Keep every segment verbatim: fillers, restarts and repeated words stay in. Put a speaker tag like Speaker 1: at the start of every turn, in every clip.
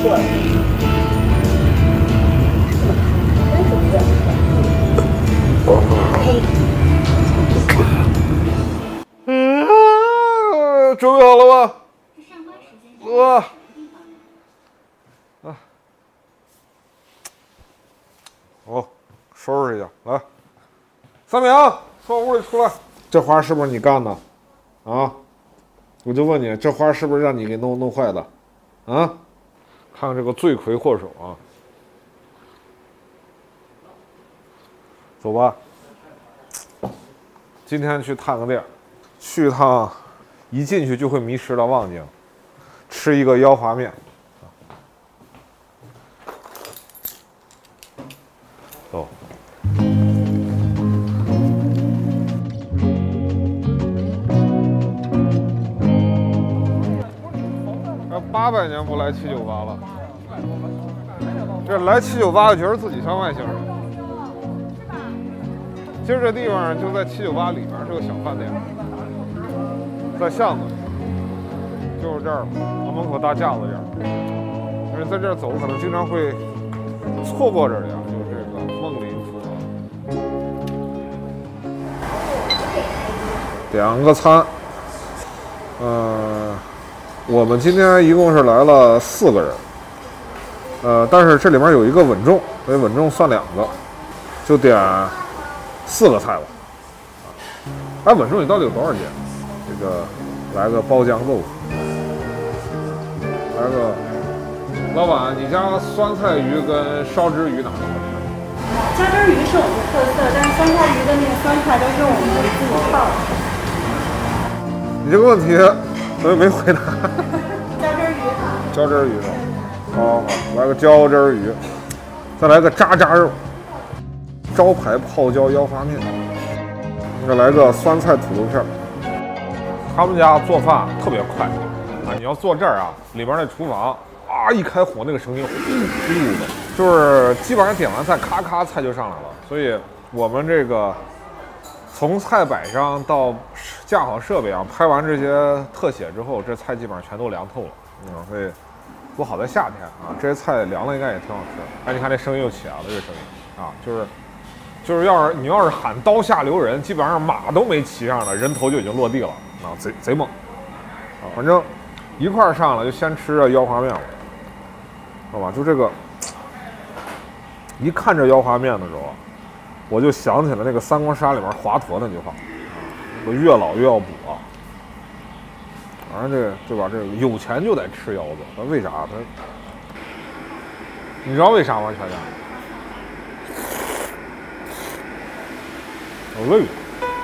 Speaker 1: 过来。
Speaker 2: 嗯，准备好了吗？走吧。啊，好，收拾一下，来。三明，从屋里出来。这花是不是你干的？啊？我就问你，这花是不是让你给弄弄坏的？啊？看看这个罪魁祸首啊！走吧。今天去探个店，去一趟，一进去就会迷失的望京，吃一个腰滑面。走。八百年不来七九八了，这来七九八就觉得自己像外星人。其实这地方就在七九八里面，是个小饭店，在巷子里，就是这儿，我门口大架子这儿。因为在这儿走，可能经常会错过这里啊，就是这个梦林福啊。两个餐，嗯。我们今天一共是来了四个人，呃，但是这里面有一个稳重，所以稳重算两个，就点四个菜吧。哎，稳重你到底有多少斤？这个来个包浆豆腐，来个老板，你家酸菜鱼跟烧汁鱼哪个好吃？
Speaker 3: 烧汁鱼是我们的特色，但是酸菜鱼的那个酸菜都是我们自己泡的。
Speaker 2: 你这个问题。所以没回答。
Speaker 3: 椒汁鱼，
Speaker 2: 椒汁鱼是吧？好，好，来个椒汁鱼，再来个渣渣肉，招牌泡椒腰花面，再来个酸菜土豆片。他们家做饭特别快啊！你要坐这儿啊，里边那厨房啊一开火，那个声音呼呼的，就是基本上点完菜，咔咔菜就上来了。所以我们这个。从菜摆上到架好设备啊，拍完这些特写之后，这菜基本上全都凉透了。嗯，所以不好在夏天啊，这些菜凉了应该也挺好吃。哎，你看这声音又起来了，这声音啊，就是就是要是你要是喊刀下留人，基本上马都没骑上呢，人头就已经落地了啊，贼贼猛啊！反正一块上来就先吃这腰花面了，好吧？就这个，一看这腰花面的时候。我就想起了那个《三国杀》里面华佗那句话：“我越老越要补啊。”反正这个对吧？这个有钱就得吃腰子，那为啥？他你知道为啥吗？乔家，我累。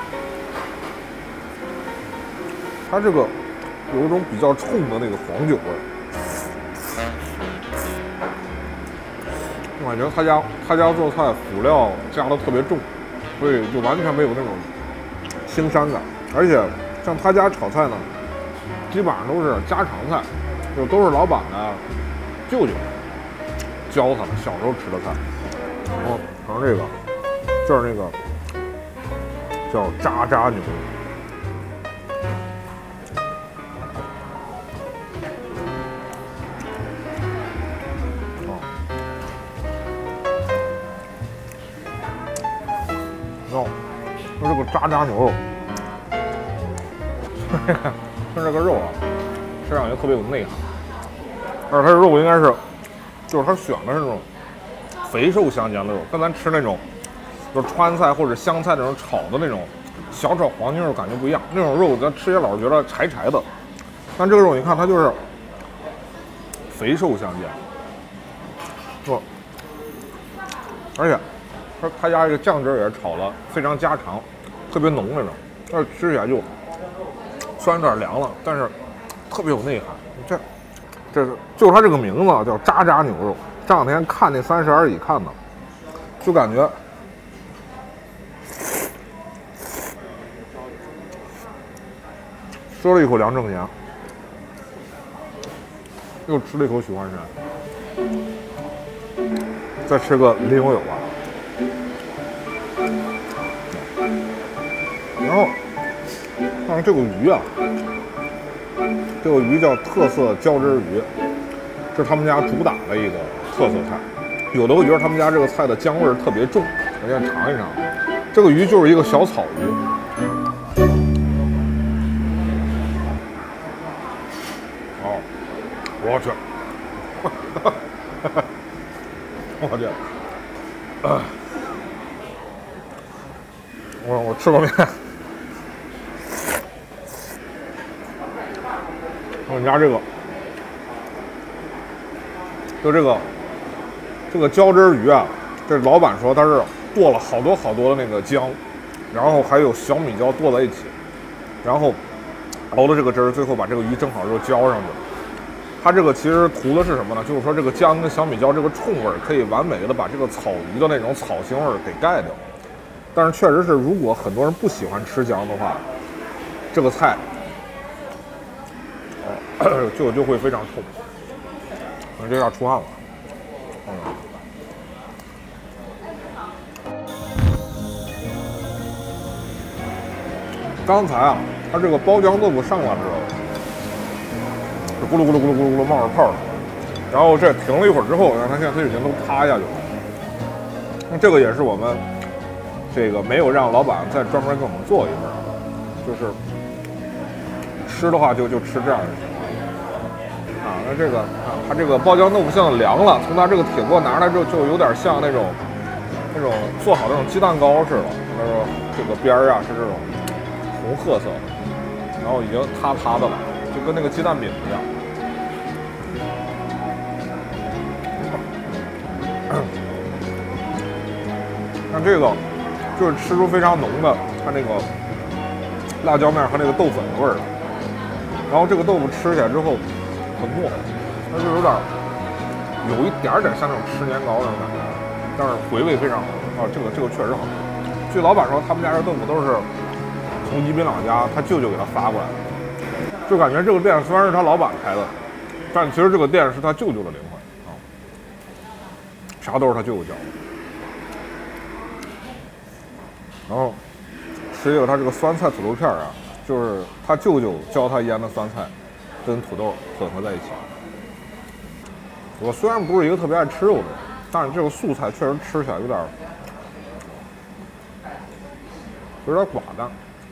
Speaker 2: 它这个有一种比较冲的那个黄酒味。我感觉他家他家做菜辅料加的特别重，所以就完全没有那种腥膻感。而且像他家炒菜呢，基本上都是家常菜，就都是老板的舅舅教他们小时候吃的菜。然后尝这个，这儿那个叫渣渣牛肉。哦，说这个渣渣牛肉，看这个肉啊，吃上去特别有内涵。而且它的肉应该是，就是它选的是那种肥瘦相间的肉，跟咱吃那种就是川菜或者湘菜那种炒的那种小炒黄金肉感觉不一样。那种肉咱吃起老是觉得柴柴的，但这个肉你看它就是肥瘦相间，是吧？而且。他他家这个酱汁也是炒的非常家常，特别浓那种，但是吃起来就虽然有点凉了，但是特别有内涵。这这是就是它这个名字叫渣渣牛肉。这两天看那三十而已看的，就感觉吃了一口梁正贤，又吃了一口许幻山，再吃个林有有吧。然后看看这个鱼啊，这个鱼叫特色椒汁鱼，这是他们家主打的一个特色菜。有的会觉得他们家这个菜的姜味儿特别重，我先尝一尝。这个鱼就是一个小草鱼。哦，我去，我去，啊，我我吃过面。我们家这个，就这个。这个椒汁鱼啊，这老板说他是剁了好多好多的那个姜，然后还有小米椒剁在一起，然后熬的这个汁儿，最后把这个鱼正好就浇上去了。它这个其实图的是什么呢？就是说这个姜跟小米椒这个冲味儿可以完美的把这个草鱼的那种草腥味儿给盖掉。但是确实是，如果很多人不喜欢吃姜的话，这个菜哦就就会非常冲。我这下出汗了。嗯，刚才啊，它这个包浆豆腐上来之后，咕噜咕噜咕噜咕噜咕噜冒着泡了，然后这停了一会儿之后，让它现在它已经都塌下去了。那这个也是我们这个没有让老板再专门给我们做一份，就是吃的话就就吃这样就行。啊，那这个啊，它这个包浆豆腐现在凉了，从它这个铁锅拿出来之后，就有点像那种那种做好那种鸡蛋糕似的，那个这个边儿啊是这种红褐色的，然后已经塌塌的了，就跟那个鸡蛋饼一样。看这个，就是吃出非常浓的它那个辣椒面和那个豆粉的味儿了。然后这个豆腐吃起来之后。很糯，它就有点，有一点点像那种吃年糕那种感觉，但是回味非常好啊！这个这个确实好。据老板说，他们家这豆腐都是从宜宾老家他舅舅给他发过来的，就感觉这个店虽然是他老板开的，但其实这个店是他舅舅的灵魂啊，啥都是他舅舅教的。然后吃一个他这个酸菜土豆片啊，就是他舅舅教他腌的酸菜。跟土豆混合在一起。我虽然不是一个特别爱吃肉的人，但是这个素菜确实吃起来有点有点寡淡。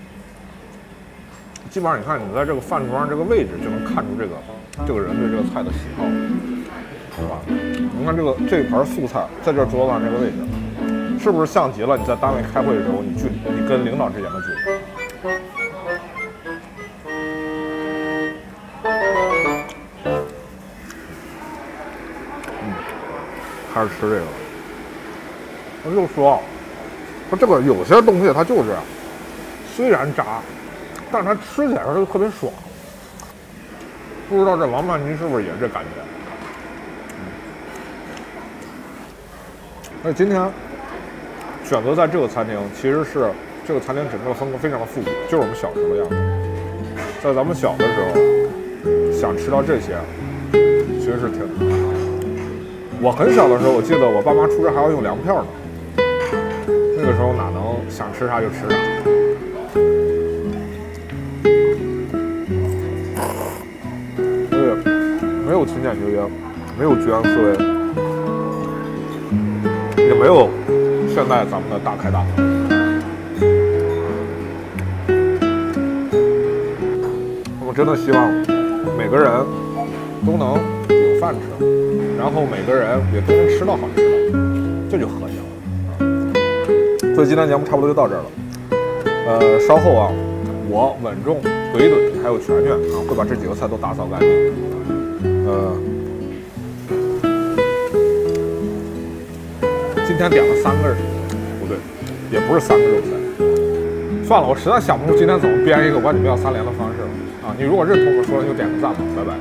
Speaker 2: 基本上你看，你在这个饭桌上这个位置就能看出这个这个人对这个菜的喜好，是吧？你看这个这一盘素菜在这桌子上这个位置，是不是像极了你在单位开会的时候你距离你跟领导之间的距离？还是吃这个，我就说，说这个有些东西它就是这样，虽然炸，但是它吃起来就特别爽。不知道这王曼妮是不是也这感觉？那今天选择在这个餐厅，其实是这个餐厅整个风格非常的复古，就是我们小时候的样子。在咱们小的时候，想吃到这些，其实是挺难的。我很小的时候，我记得我爸妈出差还要用粮票呢。那个时候哪能想吃啥就吃啥？所以没有勤俭节约，没有居安思危，也没有现在咱们的大开大合。我真的希望每个人都能有饭吃。然后每个人也都能吃到好吃的，这就和谐了。所以今天节目差不多就到这儿了。呃，稍后啊，我稳重、怼一怼，还有全全啊，会把这几个菜都打扫干净。呃，今天点了三个，不对，也不是三个肉菜。算了，我实在想不出今天怎么编一个管你们要三连的方式了啊！你如果认同我说的，就点个赞吧，拜拜。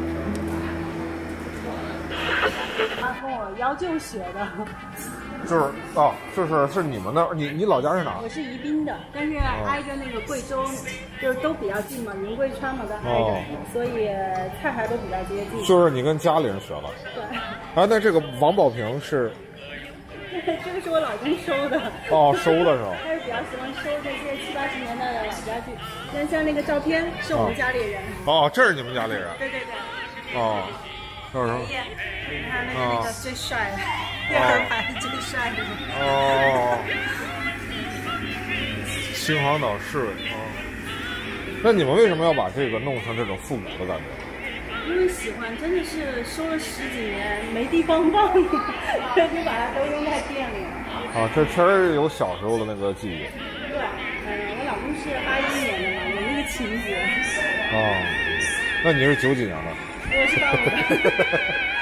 Speaker 3: 要求学的，
Speaker 2: 就是哦，就是是你们那，你你老家是哪？
Speaker 3: 我是宜宾的，但是挨着那个贵州，就是都比较近嘛，云贵川嘛都挨着，哦、所以菜还都比较接近。
Speaker 2: 就是你跟家里人学了。
Speaker 3: 对。
Speaker 2: 啊，那这个王宝平是？
Speaker 3: 这个是我老公收的。
Speaker 2: 哦，收的是吧？
Speaker 3: 他是比较喜欢收这些七八十年代的老家具，像像那个照片是我们家里人。
Speaker 2: 哦，这是你们家里人？
Speaker 3: 对对对。
Speaker 2: 哦。 叫什么？
Speaker 3: 你看那个那个最帅的，第二排最帅的。
Speaker 2: 哦，秦皇岛侍卫啊。那你们为什么要把这个弄成这种复古的感觉？
Speaker 3: 因为喜欢，真的是收了十几年，没地方放了，就把它都扔在店里了。
Speaker 2: 啊，这确实有小时候的那个记忆。
Speaker 3: 对，嗯，我老公是八一年的嘛，有那个情节。
Speaker 2: 哦，那你是九几年的？
Speaker 3: 我是八五的。